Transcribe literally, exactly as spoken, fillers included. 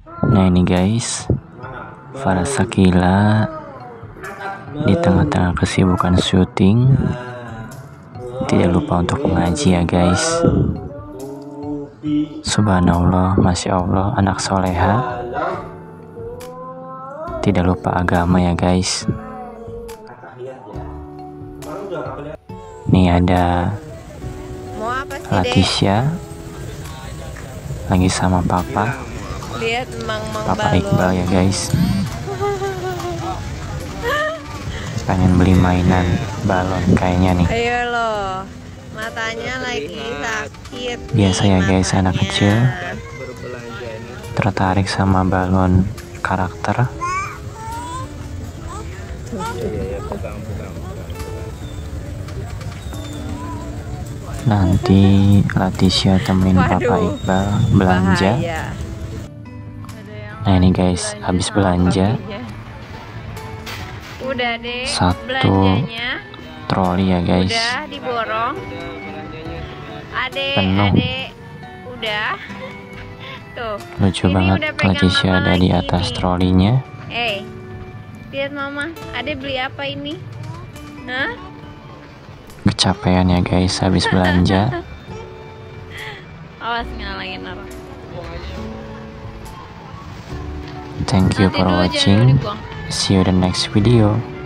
Nah ini guys, Farah Sakila di tengah-tengah kesibukan syuting tidak lupa untuk mengaji ya guys. Subhanallah, Masya Allah, anak soleha tidak lupa agama ya guys. Nih ada Latisha lagi sama papa. Lihat mang-mang Papa balon. Iqbal ya guys, pengen beli mainan balon kayaknya nih. Ayo loh, matanya lagi sakit. Biasa ya guys, matanya. anak kecil tertarik sama balon karakter. Nanti Latisha temenin Papa Iqbal belanja. Bahaya. Nah ini guys, habis belanja Udah deh satu belanjanya. troli ya guys. Udah diborong. Adek, Penuh. adek. Udah. Tuh. Lucu ini banget udah pegang Latisha mama ada di lagi atas nih. trolinya. Eh, lihat mama. Adek beli apa ini? Hah? Kecapean ya guys habis belanja. Awas ngalangin orang. Thank you Nanti for dulu jangan watching. dibuang. See you the next video.